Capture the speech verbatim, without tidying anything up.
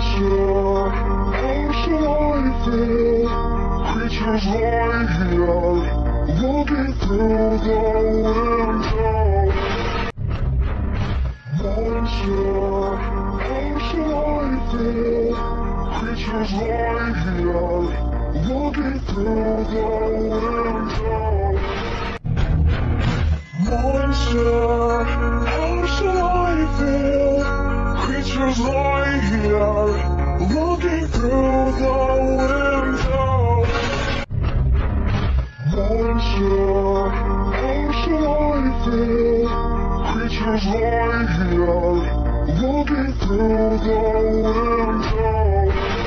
Monster, how shall I feel? Creatures lie here, looking through the window. Monster, how shall I feel? Creatures lie here, looking through the window. Monster, how shall I feel? Creatures lie here, looking through the window. Monster, how shall I feel? Creatures lie here, looking through the window.